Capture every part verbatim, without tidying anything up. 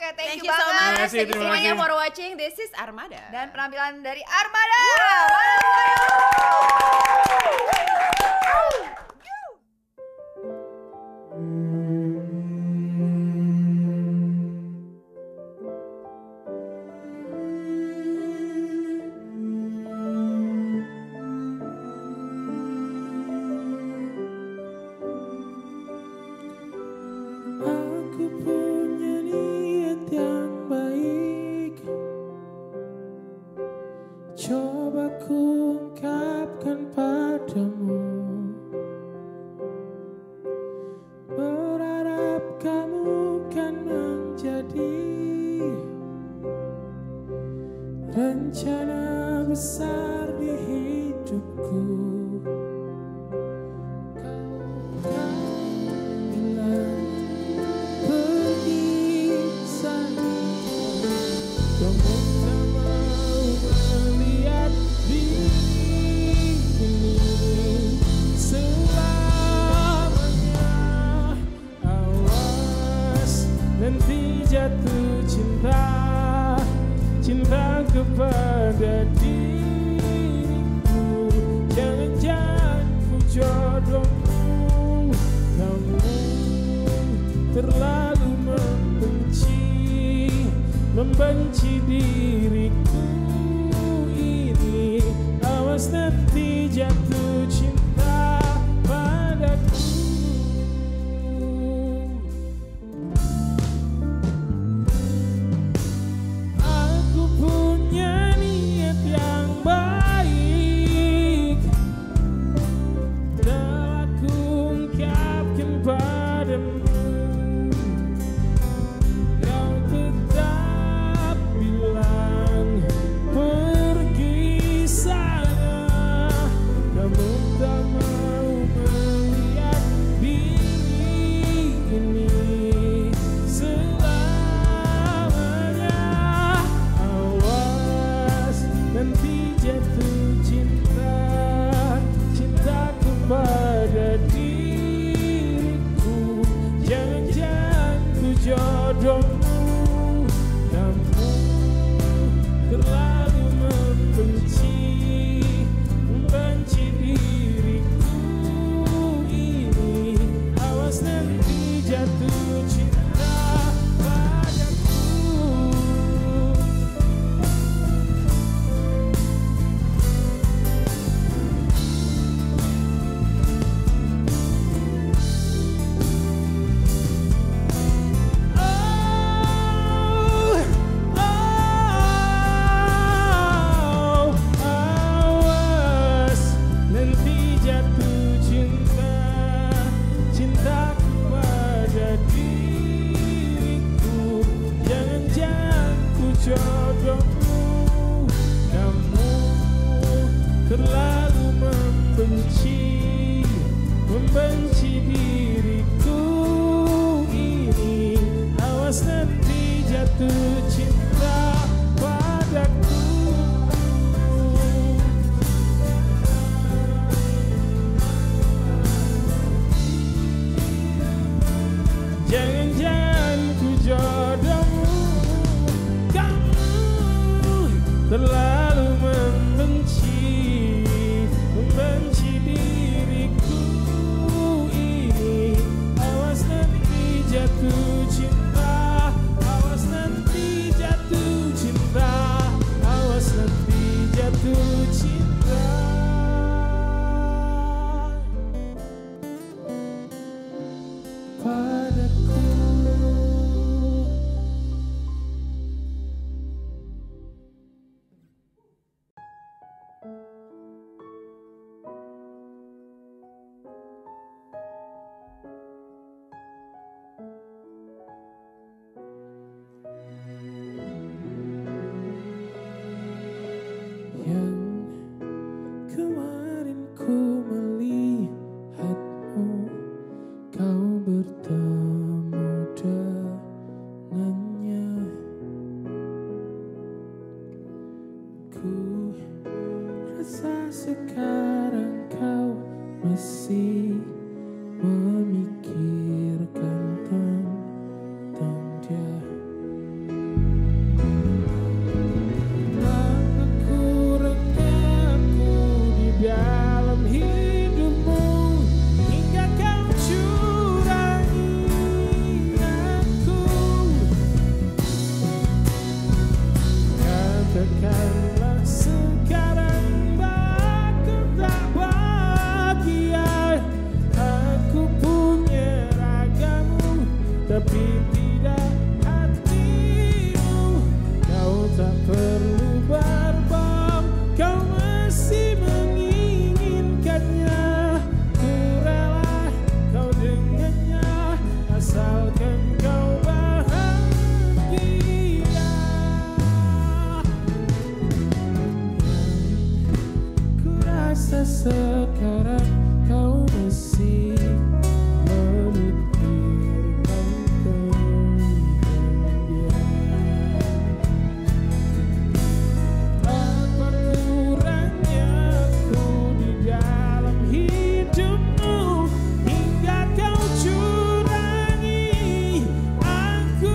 thank, thank you you so banget. much. Terima kasih, Thank you terima semuanya kasih. for watching. This is Armada. Dan penampilan dari Armada. Aku punya niat yang baik, coba ku ungkapkan padamu. Berharap kamu kan menjadi rencana besar di hidupku. Nanti jatuh cinta, cinta kepada diriku. Jangan-jangan ku jodohmu, namun terlalu membenci, membenci diriku ini. Awas nanti jatuh cinta padaku. Kau tetap bilang tapi tidak hatimu. Kau tak perlu berbohong, kau masih menginginkannya. Ku rela kau dengannya, asalkan kau bahagia. Ku rasa sekarang kau masih memikirkan tentang dia. Apa kurangnya aku di dalam hidupmu hingga kau curangi aku.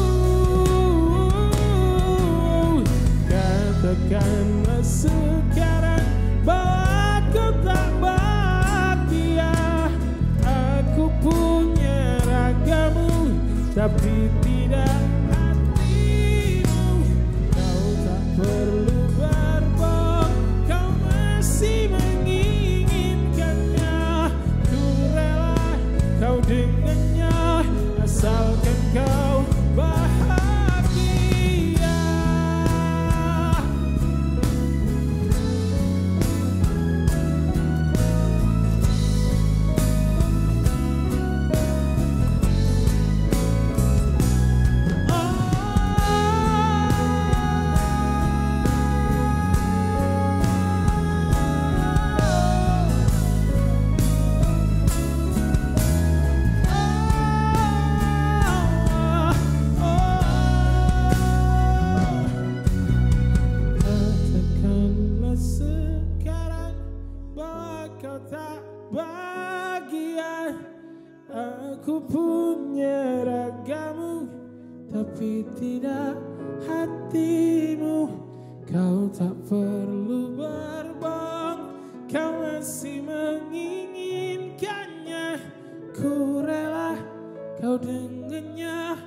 Katakanlah sekarang bahwa kau tak bahagia. Aku punya ragamu tapi tidak hatimu. Kau tak perlu berbohong, kau masih menginginkannya. Ku rela kau dengannya, asalkan kau bahagia. Katakanlah sekarang bahwa kau tak bahagia. Aku punya ragamu tapi tidak hatimu. Kau tak perlu berbohong, kau masih menginginkannya. Ku rela kau dengannya.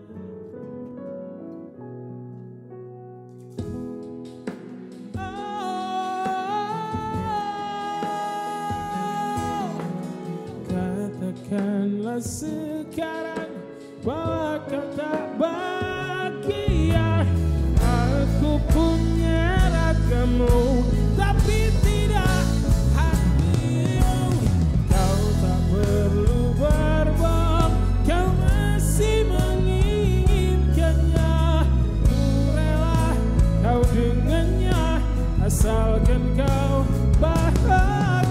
Katakanlah sekarang bahwa kau tak bahagia. Aku punya ragamu tapi tidak hatimu. Kau tak perlu berbohong, kau masih menginginkannya. Ku rela kau dengannya, asalkan kau bahagia.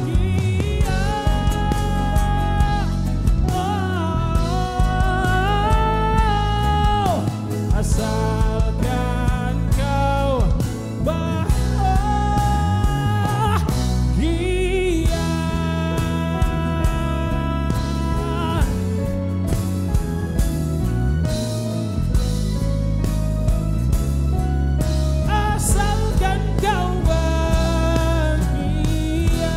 Asalkan kau bahagia. Asalkan kau bahagia.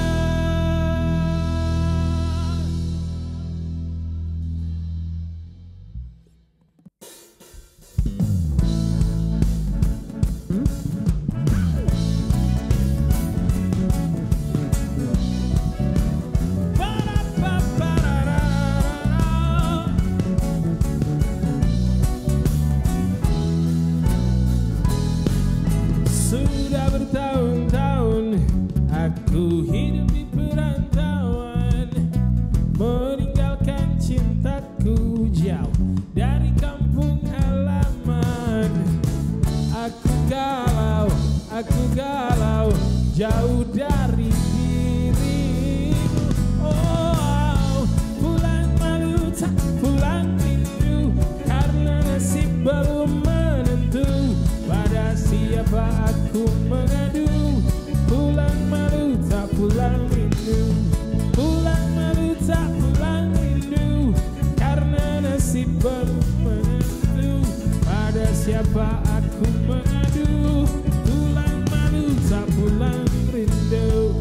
Sudah bertahun-tahun aku hidup di perantauan, meninggalkan cintaku jauh dari kampung halaman. Aku galau, aku galau, jauh dari dirimu. Oh, pulang malu tak pulang rindu, karena nasib belum menentu. Pada siapa aku mengadu? Pulang malu tak pulang rindu, pulang malu tak pulang rindu, karena nasib belum menentu. Pada siapa aku mengadu? Pulang malu tak pulang rindu.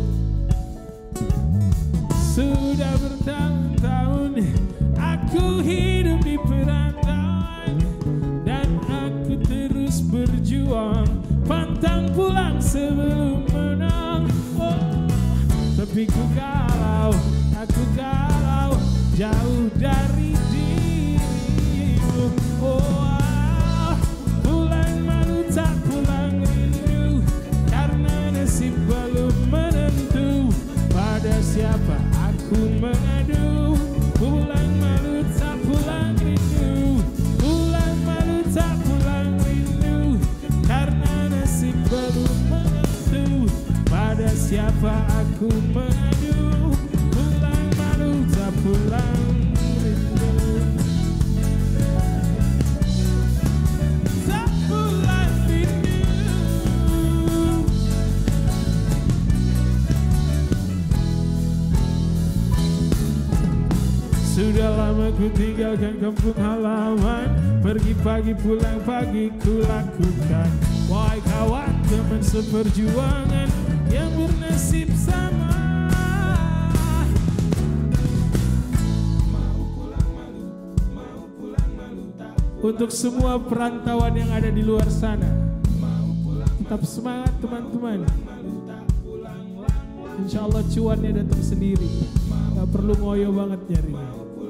Sudah bertahun-tahun aku hidup di perantauan, dan aku terus berjuang, pantang pulang sebelum menang. Oh, tapi ku galau, aku galau, jauh dari dirimu. siapa aku mengadu? Pulang malu tak pulang rindu, pulang malu tak pulang rindu, karena nasib belum menentu. Pada siapa aku mengadu? Pulang malu tak pulang rindu, tak pulang rindu. Sudah lama ku tinggalkan kampung halaman, pergi pagi pulang pagi ku lakukan. Wahai kawan teman seperjuangan yang bernasib sama, mau pulang malu, mau pulang malu tak. Untuk semua perantauan yang ada di luar sana, mau pulang tetap semangat teman-teman. Insya Allah cuannya datang sendiri, gak perlu ngoyo banget nyarinya.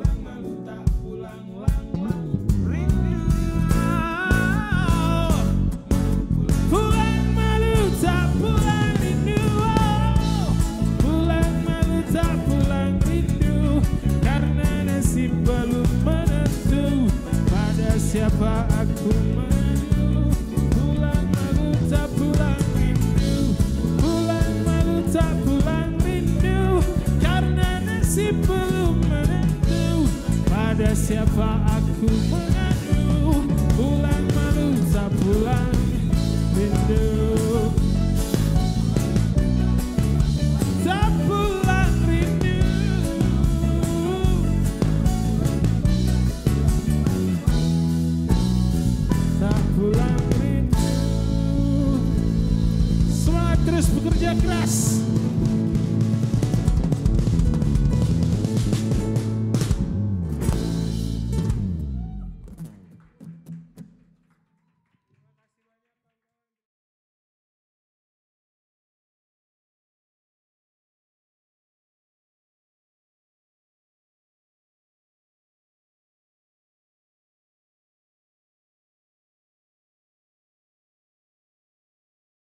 Siapa aku mengadu? Pulang malu tak pulang rindu, pulang malu tak pulang rindu, karena nasib belum menentu. Pada siapa aku mengadu? Pulang malu tak pulang